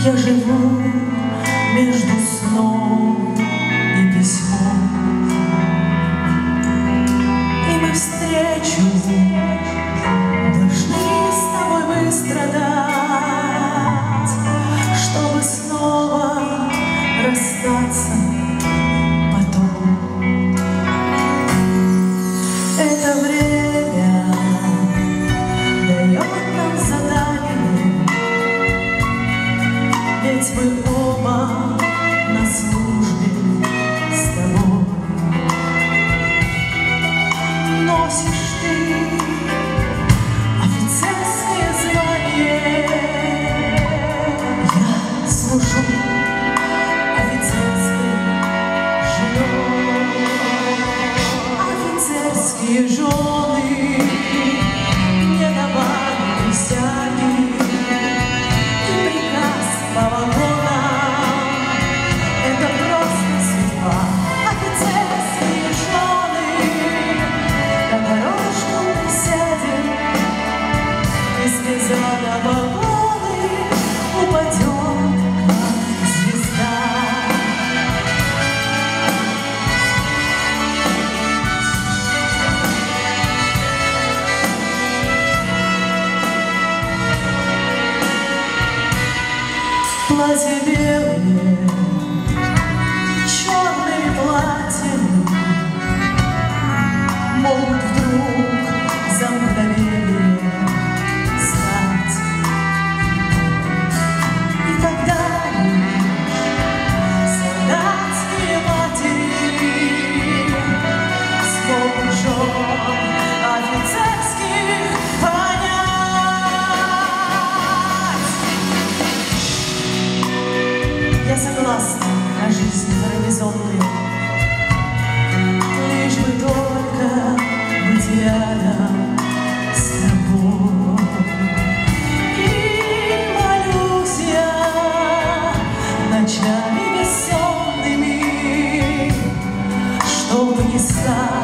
Я живу между сном и письмом, и мы встречу должны с тобой выстрадать, чтобы снова расстаться потом. Это время дает нам задание, ведь мы оба на службе с тобой. Носишь ты офицерское звание, я служу офицерской женой. Офицерские жены не давали присяги, и приказ по вагонам — это просто судьба. Офицерские жены на дорожку присядем, и слеза на вагоны упадет, как звезда. Платье белое, черными платьями могут вдруг за мгновение стать. И тогда лишь солдатские матери смогут жен офицерских понять. Я согласна на жизнь гарнизонную, лишь бы только быть рядом с тобой. И молюсь я ночами бессонными, чтоб не стать